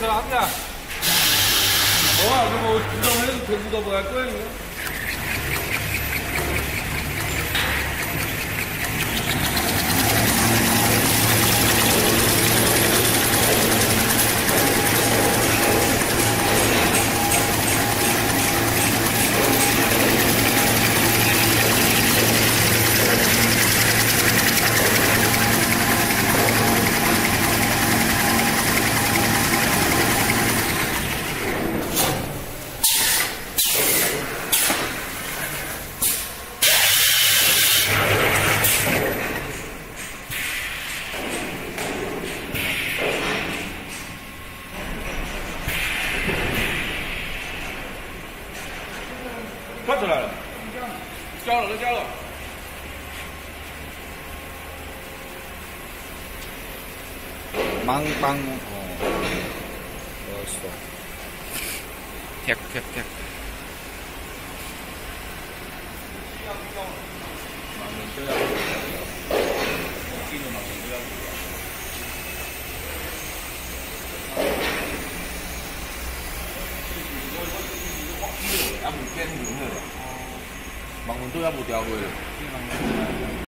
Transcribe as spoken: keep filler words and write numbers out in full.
是哪个？我啊，这个自动的全部都不爱管。 看出来了，交了，都交了。 忙帮哦，我说，贴贴贴。 盲人都要，我记得盲人都要。也唔驚遠嘅，盲人都有冇掉過嘅。